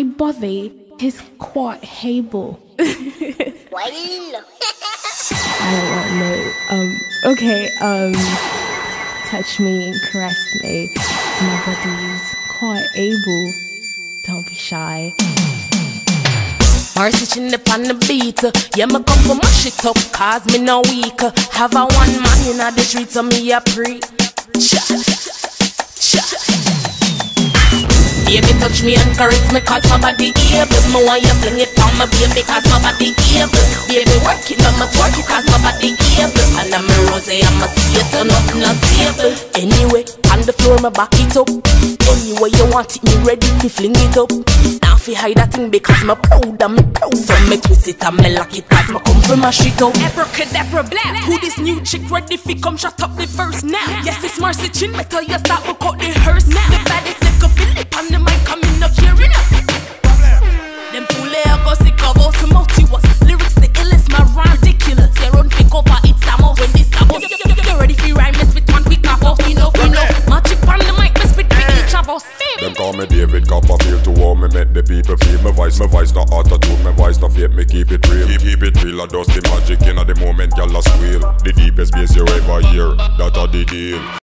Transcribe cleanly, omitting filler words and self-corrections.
my body is quite able. I don't want to know. Okay, touch me, caress me. My body's quite able. Don't be shy. Marcy chin up on the beat. Yeah, me come for mash it up, cause me no weak. Have a one man in the streets, so me a pre. Baby, touch me and caress me, cause my body able. Me want you fling it on my baby, cause my body able. Baby, work it on my twerk it, cause my body able. And I'm a rose, I'm a see so nothing not stable. Anyway, on the floor, me back it up. Anyway you want it, me ready to fling it up. Now fi hide that thing because me proud and me proud. So me twist it and me lock it, cause me come from my shit up. Abracadabra black. Who this new chick ready fi come shut up the first now? Yes, it's Marcy Chin, better you start me cut the hearse now. The baddest little Philip on the mic coming up here enough. Them fool I go sick of all tumultuous lyrics, the illest, my rhyme ridiculous. They run pick over, it's a mouth when this a bus. You ready fi rhyme, me spit one quick off. We know. My chick on the mic, me spit for each of us. Them call me David Copperfield, to how me make the people feel. My voice not auto-tune, my voice not fake, me keep it real. Keep it real, I dust the magic in the moment, y'all a squeal. The deepest bass you ever hear, that a the deal.